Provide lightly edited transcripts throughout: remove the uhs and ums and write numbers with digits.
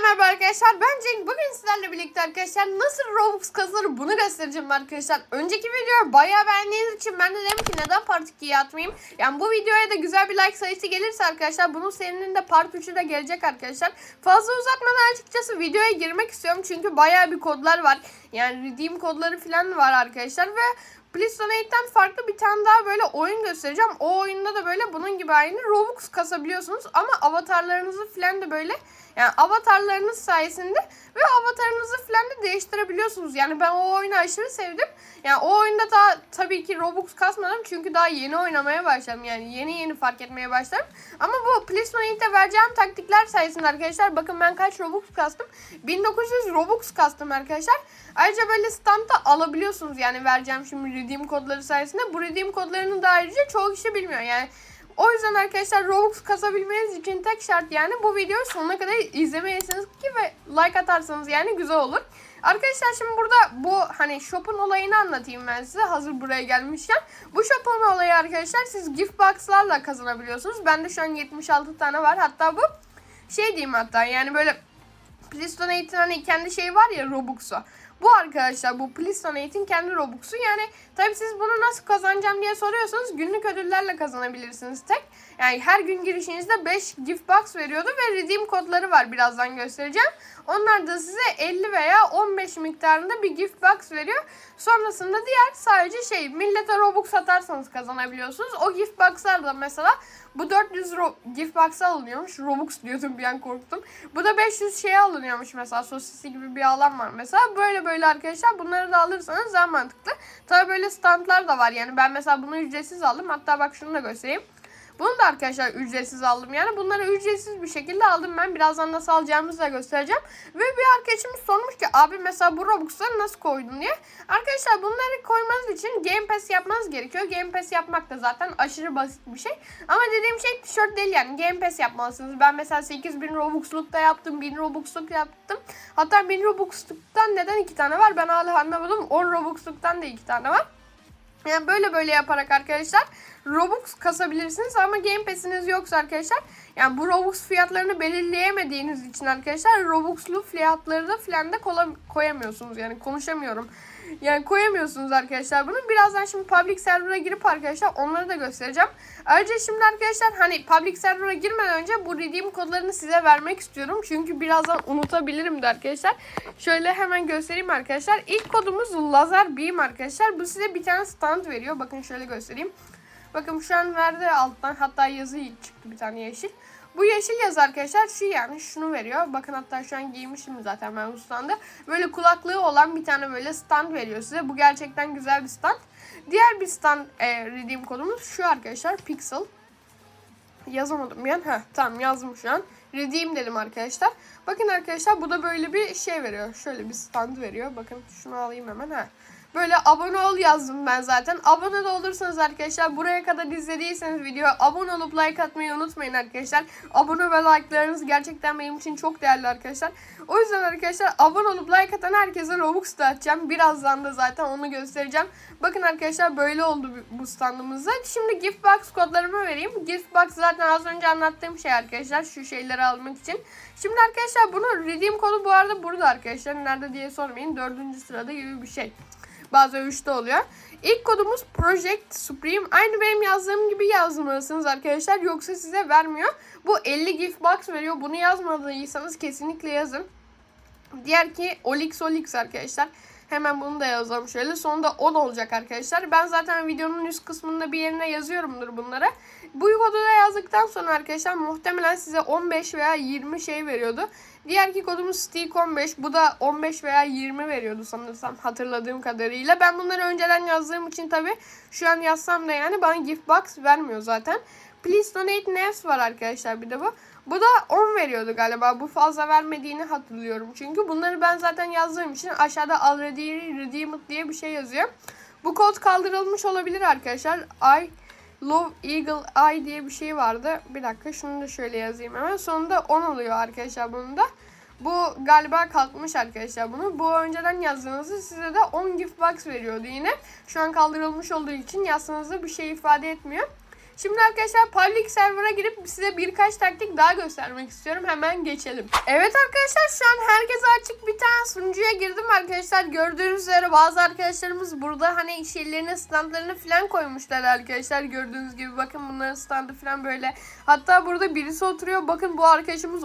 Merhaba arkadaşlar, ben Cenk. Bugün sizlerle birlikte arkadaşlar nasıl Robux kazanır bunu göstereceğim arkadaşlar. Önceki videoyu bayağı beğendiğiniz için ben de dedim ki neden part 2'ye atmayayım. Yani bu videoya da güzel bir like sayısı gelirse arkadaşlar bunun serinin de part 3'ü de gelecek arkadaşlar. Fazla uzatmadan açıkçası videoya girmek istiyorum çünkü bayağı bir kodlar var. Yani redeem kodları falan var arkadaşlar ve Please Donate'den farklı bir tane daha böyle oyun göstereceğim. O oyunda da böyle bunun gibi aynı Robux kasabiliyorsunuz ama avatarlarınızı falan da böyle yani avatarlarınız sayesinde ve avatarınızı falan da değiştirebiliyorsunuz. Yani ben o oyunu aşırı sevdim. Yani o oyunda daha tabii ki Robux kasmadım çünkü daha yeni oynamaya başladım. Yani yeni fark etmeye başladım. Ama bu Please Donate'de vereceğim taktikler sayesinde arkadaşlar bakın ben kaç Robux kastım? 1900 Robux kastım arkadaşlar. Ayrıca böyle stand da alabiliyorsunuz yani vereceğim şimdi redeem kodları sayesinde. Bu redeem kodlarını da ayrıca çoğu kişi bilmiyor yani. O yüzden arkadaşlar Robux kasabilmeniz için tek şart yani bu videoyu sonuna kadar izlemeyesiniz ki ve like atarsanız yani güzel olur. Arkadaşlar şimdi burada bu hani shop'un olayını anlatayım ben size hazır buraya gelmişken. Bu shop'un olayı arkadaşlar siz gift box'larla kazanabiliyorsunuz. Bende şu an 76 tane var. Hatta bu şey diyeyim hatta yani böyle Please Donate'in hani kendi şeyi var ya Robux'u. Bu arkadaşlar bu Please Donate'in kendi Robux'u yani tabi siz bunu nasıl kazanacağım diye soruyorsanız günlük ödüllerle kazanabilirsiniz tek. Yani her gün girişinizde 5 gift box veriyordu ve redeem kodları var birazdan göstereceğim. Onlar da size 50 veya 15 miktarında bir gift box veriyor. Sonrasında diğer sadece şey millete Robux atarsanız kazanabiliyorsunuz. O gift box'lar da mesela bu 400 gift box'a alınıyormuş. Robux diyordum bir an korktum. Bu da 500 şeye alınıyormuş mesela sosisi gibi bir alan var mesela. Böyle arkadaşlar bunları da alırsanız daha mantıklı. Tabi böyle standlar da var yani ben mesela bunu ücretsiz aldım. Hatta bak şunu da göstereyim. Bunu da arkadaşlar ücretsiz aldım yani. Bunları ücretsiz bir şekilde aldım ben. Birazdan nasıl alacağımızı da göstereceğim. Ve bir arkadaşımız sormuş ki abi mesela bu Robux'ları nasıl koydun diye. Arkadaşlar bunları koymanız için Game Pass yapmanız gerekiyor. Game Pass yapmak da zaten aşırı basit bir şey. Ama dediğim şey tişört değil yani. Game Pass yapmalısınız. Ben mesela 8000 Robux'luk da yaptım. 1000 Robux'luk yaptım. Hatta 1000 Robux'luktan neden 2 tane var ben hala anlamadım. 10 Robux'luktan da 2 tane var. Yani böyle yaparak arkadaşlar Robux kasabilirsiniz ama Game Pass'iniz yoksa arkadaşlar yani bu Robux fiyatlarını belirleyemediğiniz için arkadaşlar Robux'lu fiyatları da filan da koyamıyorsunuz yani konuşamıyorum. Yani koyamıyorsunuz arkadaşlar bunu. Birazdan şimdi public server'a girip arkadaşlar onları da göstereceğim. Ayrıca şimdi arkadaşlar hani public server'a girmeden önce bu redeem kodlarını size vermek istiyorum. Çünkü birazdan unutabilirim de arkadaşlar. Şöyle hemen göstereyim arkadaşlar. İlk kodumuz Lazer Beam arkadaşlar. Bu size bir tane stand veriyor. Bakın şöyle göstereyim. Bakın şu an verdi alttan hatta yazı çıktı bir tane yeşil. Bu yeşil yazı arkadaşlar şu yani şunu veriyor. Bakın hatta şu an giymişim zaten ben bu standı. Böyle kulaklığı olan bir tane böyle stand veriyor size. Bu gerçekten güzel bir stand. Diğer bir stand redeem kodumuz şu arkadaşlar Pixel. Yazamadım yani. Tamam yazdım şu an. Redeem dedim arkadaşlar. Bakın arkadaşlar bu da böyle bir şey veriyor. Şöyle bir stand veriyor. Bakın şunu alayım hemen. Böyle abone ol yazdım ben zaten. Abone de olursanız arkadaşlar buraya kadar izlediyseniz videoya abone olup like atmayı unutmayın arkadaşlar. Abone ve like'larınız gerçekten benim için çok değerli arkadaşlar. O yüzden arkadaşlar abone olup like atan herkese Robux dağıtacağım. Birazdan da zaten onu göstereceğim. Bakın arkadaşlar böyle oldu bu standımızda. Şimdi gift box kodlarımı vereyim. Gift box zaten az önce anlattığım şey arkadaşlar. Şu şeyleri almak için. Şimdi arkadaşlar bunu redeem kodu bu arada burada arkadaşlar. Nerede diye sormayın. 4. sırada gibi bir şey. Bazen 3'te oluyor. İlk kodumuz Project Supreme. Aynı benim yazdığım gibi yazmalısınız arkadaşlar. Yoksa size vermiyor. Bu 50 gift box veriyor. Bunu yazmadıysanız kesinlikle yazın. Diğer ki Olix arkadaşlar. Hemen bunu da yazalım şöyle. Sonunda 10 olacak arkadaşlar. Ben zaten videonun üst kısmında bir yerine yazıyorumdur bunlara. Bu kodu da yazdıktan sonra arkadaşlar muhtemelen size 15 veya 20 şey veriyordu. Diğer ki kodumuz Stick 15. Bu da 15 veya 20 veriyordu sanırsam hatırladığım kadarıyla. Ben bunları önceden yazdığım için tabi şu an yazsam da yani bana gift box vermiyor zaten. Please Donate Nevs var arkadaşlar bir de bu. Bu da 10 veriyordu galiba. Bu fazla vermediğini hatırlıyorum. Çünkü bunları ben zaten yazdığım için aşağıda already redeemed diye bir şey yazıyor. Bu kod kaldırılmış olabilir arkadaşlar. I Love Eagle Eye diye bir şey vardı. Bir dakika şunu da şöyle yazayım hemen. Sonunda 10 oluyor arkadaşlar bunun da. Bu galiba kalkmış arkadaşlar bunu. Bu önceden yazdığınızda size de 10 gift box veriyordu yine. Şu an kaldırılmış olduğu için yazsanızda bir şey ifade etmiyor. Şimdi arkadaşlar public server'a girip size birkaç taktik daha göstermek istiyorum. Hemen geçelim. Evet arkadaşlar, şu an herkese açık bir tane sunucuya girdim arkadaşlar. Gördüğünüz üzere bazı arkadaşlarımız burada hani şeylerini, standlarını falan koymuşlar arkadaşlar. Gördüğünüz gibi bakın bunların standı falan böyle. Hatta burada birisi oturuyor. Bakın bu arkadaşımız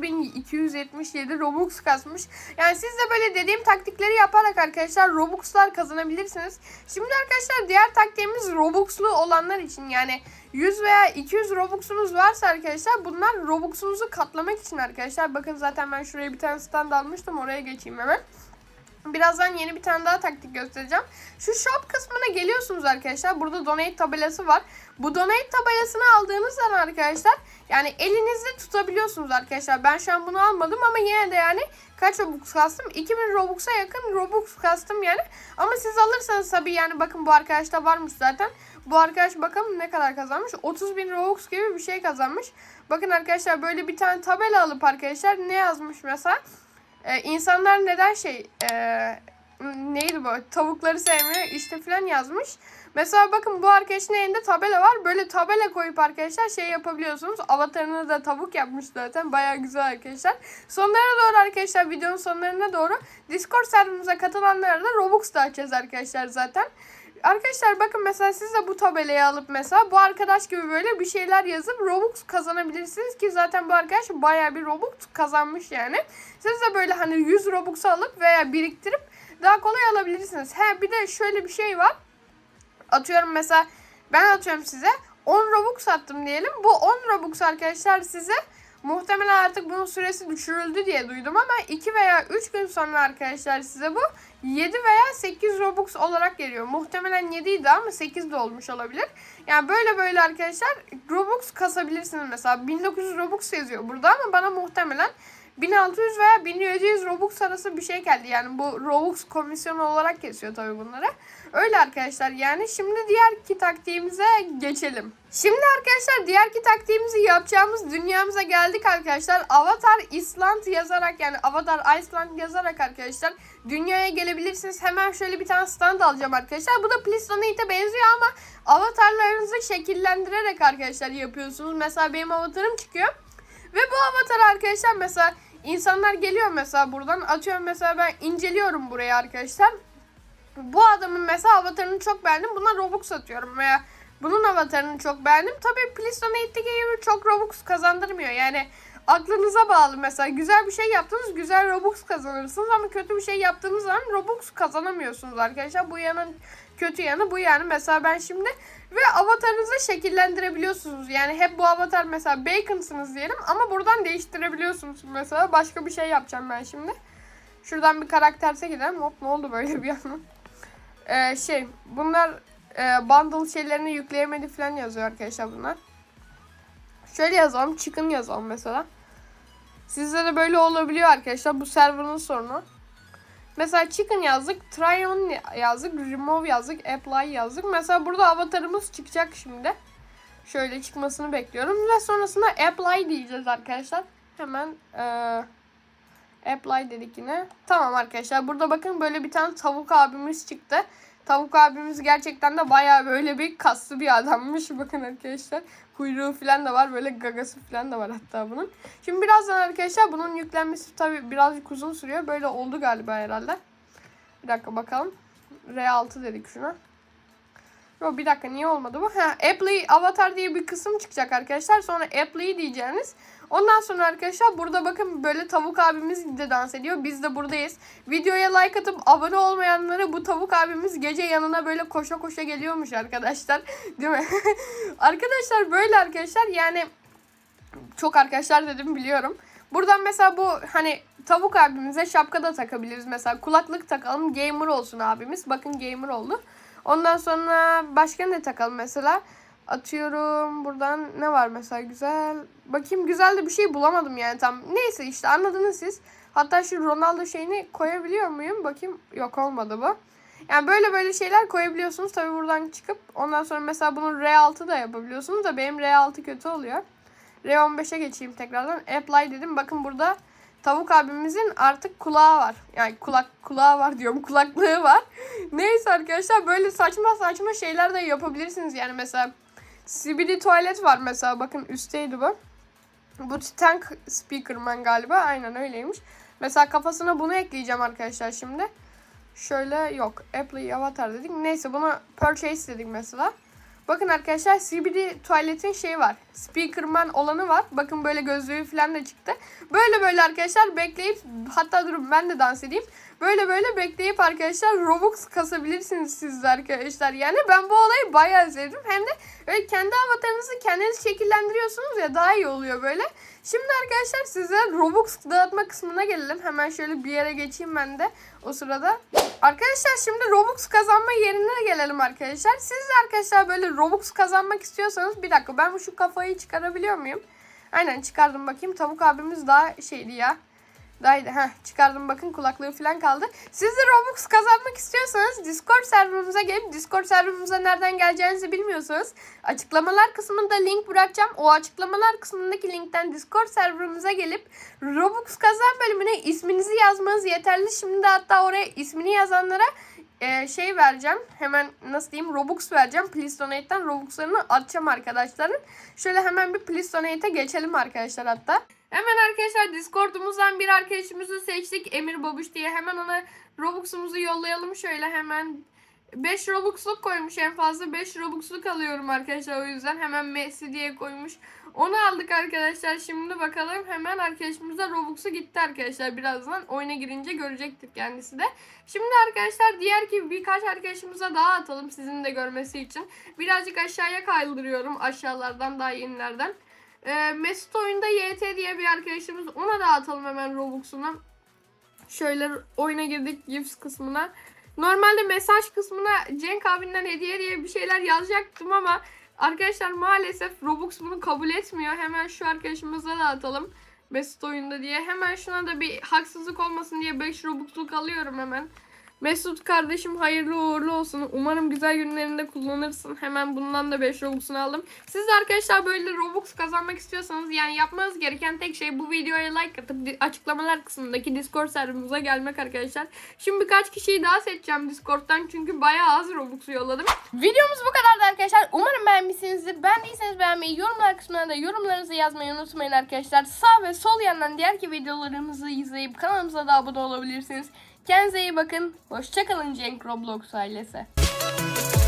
30.277 Robux kasmış. Yani siz de böyle dediğim taktikleri yaparak arkadaşlar Robux'lar kazanabilirsiniz. Şimdi arkadaşlar diğer taktiğimiz Robux'lu olanlar için, yani 100 veya 200 Robux'unuz varsa arkadaşlar bunlar Robux'unuzu katlamak için arkadaşlar. Bakın zaten ben şuraya bir tane stand almıştım, oraya geçeyim hemen. Birazdan yeni bir tane daha taktik göstereceğim. Şu shop kısmına geliyorsunuz arkadaşlar. Burada donate tabelası var. Bu donate tabelasını aldığınız zaman arkadaşlar yani elinizde tutabiliyorsunuz arkadaşlar. Ben şu an bunu almadım ama yine de yani kaç Robux kastım? 2000 Robux'a yakın Robux kastım yani. Ama siz alırsanız tabii yani bakın bu arkadaşta varmış zaten. Bu arkadaş bakalım ne kadar kazanmış. 30.000 Robux gibi bir şey kazanmış. Bakın arkadaşlar böyle bir tane tabela alıp arkadaşlar ne yazmış mesela? İnsanlar neden neydi bu? Tavukları sevmiyor işte falan yazmış. Mesela bakın bu arkadaşın elinde tabela var. Böyle tabela koyup arkadaşlar şey yapabiliyorsunuz. Avatarını da tavuk yapmış zaten. Baya güzel arkadaşlar. Sonlara doğru arkadaşlar, videonun sonlarına doğru Discord serverimize katılanlara da Robux dağıtacağız arkadaşlar zaten. Arkadaşlar bakın mesela siz de bu tabelayı alıp mesela bu arkadaş gibi böyle bir şeyler yazıp Robux kazanabilirsiniz ki zaten bu arkadaş bayağı bir Robux kazanmış yani. Siz de böyle hani 100 Robux alıp veya biriktirip daha kolay alabilirsiniz. Bir de şöyle bir şey var. Atıyorum mesela ben atıyorum size 10 Robux attım diyelim. Bu 10 Robux arkadaşlar size muhtemelen artık bunun süresi düşürüldü diye duydum ama 2 veya 3 gün sonra arkadaşlar size bu 7 veya 8 Robux olarak geliyor. Muhtemelen 7 idi ama 8 de olmuş olabilir. Yani böyle arkadaşlar Robux kasabilirsiniz. Mesela 1900 Robux yazıyor burada ama bana muhtemelen 1600 veya 1700 Robux arası bir şey geldi. Yani bu Robux komisyonu olarak kesiyor tabii bunları. Öyle arkadaşlar yani. Şimdi diğerki taktiğimize geçelim. Şimdi arkadaşlar diğerki taktiğimizi yapacağımız dünyamıza geldik arkadaşlar. Avatar Island yazarak, yani Avatar Iceland yazarak arkadaşlar dünyaya gelebilirsiniz. Hemen şöyle bir tane stand alacağım arkadaşlar. Bu da Please Donate'e benziyor ama avatarlarınızı şekillendirerek arkadaşlar yapıyorsunuz. Mesela benim avatarım çıkıyor. Ve bu avatar arkadaşlar mesela insanlar geliyor mesela buradan, atıyorum mesela ben inceliyorum buraya arkadaşlar. Bu adamın mesela avatarını çok beğendim, buna Robux atıyorum veya bunun avatarını çok beğendim. Tabii Please Donate'deki gibi çok Robux kazandırmıyor yani. Aklınıza bağlı, mesela güzel bir şey yaptınız güzel Robux kazanırsınız ama kötü bir şey yaptığınız zaman Robux kazanamıyorsunuz arkadaşlar. Bu yanın kötü yanı bu yani. Mesela ben şimdi ve avatarınızı şekillendirebiliyorsunuz. Yani hep bu avatar mesela Bacon'sınız diyelim ama buradan değiştirebiliyorsunuz. Mesela başka bir şey yapacağım ben şimdi. Şuradan bir karakterse gidelim. Hop, ne oldu böyle bir yandan? Bunlar bundle şeylerini yükleyemedi falan yazıyor arkadaşlar bunlar. Şöyle yazalım. Chicken yazalım mesela. Sizde de böyle olabiliyor arkadaşlar. Bu server'ın sorunu. Mesela chicken yazdık. Try on yazdık. Remove yazdık. Apply yazdık. Mesela burada avatarımız çıkacak şimdi. Şöyle çıkmasını bekliyorum. Ve sonrasında apply diyeceğiz arkadaşlar. Hemen apply dedik yine. Tamam arkadaşlar. Burada bakın böyle bir tane tavuk abimiz çıktı. Tavuk abimiz gerçekten de bayağı böyle bir kaslı bir adammış. Bakın arkadaşlar. Kuyruğu falan da var. Böyle gagası falan da var hatta bunun. Şimdi birazdan arkadaşlar bunun yüklenmesi tabii birazcık uzun sürüyor. Böyle oldu galiba herhalde. Bir dakika bakalım. R6 dedik şuna. Yok, bir dakika, niye olmadı bu? Apply avatar diye bir kısım çıkacak arkadaşlar. Sonra apply diyeceğiniz. Ondan sonra arkadaşlar burada bakın böyle tavuk abimiz de dans ediyor. Biz de buradayız. Videoya like atıp abone olmayanlara bu tavuk abimiz gece yanına böyle koşa koşa geliyormuş arkadaşlar. Değil mi? Arkadaşlar böyle arkadaşlar yani çok arkadaşlar dedim biliyorum. Buradan mesela bu hani tavuk abimize şapka da takabiliriz. Mesela kulaklık takalım, gamer olsun abimiz. Bakın gamer oldu. Ondan sonra başka ne takalım mesela? Atıyorum buradan ne var mesela güzel. Bakayım, güzel de bir şey bulamadım yani tam. Neyse işte anladınız siz. Hatta şu Ronaldo şeyini koyabiliyor muyum? Bakayım, yok olmadı bu. Yani böyle şeyler koyabiliyorsunuz. Tabi buradan çıkıp ondan sonra mesela bunun R6 da yapabiliyorsunuz da benim R6 kötü oluyor. R15'e geçeyim tekrardan. Apply dedim. Bakın burada tavuk abimizin artık kulağı var. Yani kulağı var diyorum. Kulaklığı var. Neyse arkadaşlar böyle saçma şeyler de yapabilirsiniz. Yani mesela CBD tuvalet var mesela. Bakın üstteydi bu. Bu Tank Speakerman galiba. Aynen öyleymiş. Mesela kafasına bunu ekleyeceğim arkadaşlar şimdi. Şöyle yok. Apple Avatar dedik. Neyse buna Purchase dedik mesela. Bakın arkadaşlar CBD tuvaletin şeyi var. Speakerman olanı var. Bakın böyle gözlüğü falan da çıktı. Böyle arkadaşlar bekleyip, hatta durun ben de dans edeyim. Böyle bekleyip arkadaşlar Robux kasabilirsiniz siz de arkadaşlar. Yani ben bu olayı bayağı sevdim. Hem de böyle kendi avatarınızı kendiniz şekillendiriyorsunuz ya, daha iyi oluyor böyle. Şimdi arkadaşlar size Robux dağıtma kısmına gelelim. Hemen şöyle bir yere geçeyim ben de o sırada. Arkadaşlar şimdi Robux kazanma yerine gelelim arkadaşlar. Siz de arkadaşlar böyle Robux kazanmak istiyorsanız, bir dakika ben şu kafayı çıkarabiliyor muyum? Aynen çıkardım, bakayım. Tavuk abimiz daha şeydi ya. Daydı. Çıkardım, bakın kulaklığı falan kaldı. Siz de Robux kazanmak istiyorsanız Discord serverımıza gelip, Discord serverımıza nereden geleceğinizi bilmiyorsanız açıklamalar kısmında link bırakacağım. O açıklamalar kısmındaki linkten Discord serverımıza gelip Robux kazan bölümüne isminizi yazmanız yeterli. Şimdi hatta oraya ismini yazanlara şey vereceğim. Hemen nasıl diyeyim, Robux vereceğim. Please Donate'den Robux'larını atacağım arkadaşların. Şöyle hemen bir Please Donate'e geçelim arkadaşlar hatta. Hemen arkadaşlar Discord'umuzdan bir arkadaşımızı seçtik. Emir Babuş diye. Hemen ona Robux'umuzu yollayalım. Şöyle hemen 5 Robux'luk koymuş en fazla. 5 Robux'luk alıyorum arkadaşlar, o yüzden hemen Messi diye koymuş. Onu aldık arkadaşlar. Şimdi bakalım, hemen arkadaşımıza Robux'u gitti arkadaşlar. Birazdan oyuna girince görecektir kendisi de. Şimdi arkadaşlar diğer ki birkaç arkadaşımıza daha atalım sizin de görmesi için. Birazcık aşağıya kaydırıyorum. Aşağılardan, daha yenilerden. Mesut oyunda YT diye bir arkadaşımız, ona da atalım hemen Robux'una. Şöyle oyuna girdik gifts kısmına. Normalde mesaj kısmına Cenk abinden hediye diye bir şeyler yazacaktım ama arkadaşlar maalesef Robux bunu kabul etmiyor. Hemen şu arkadaşımıza da atalım Mesut oyunda diye. Hemen şuna da bir haksızlık olmasın diye 5 Robux'luk alıyorum hemen. Mesut kardeşim hayırlı uğurlu olsun. Umarım güzel günlerinde kullanırsın. Hemen bundan da 5 Robux'unu aldım. Siz de arkadaşlar böyle Robux kazanmak istiyorsanız, yani yapmanız gereken tek şey bu videoya like atıp açıklamalar kısmındaki Discord serverimize gelmek arkadaşlar. Şimdi birkaç kişiyi daha seçeceğim Discord'dan çünkü bayağı az Robux'u yolladım. Videomuz bu kadardı arkadaşlar. Umarım beğenmişsinizdir. Beğendiyseniz beğenmeyi, yorumlar kısmına da yorumlarınızı yazmayı unutmayın arkadaşlar. Sağ ve sol yandan diğerki videolarımızı izleyip kanalımıza da abone olabilirsiniz. Kendinize iyi bakın. Hoşçakalın Cenk Roblox ailesi.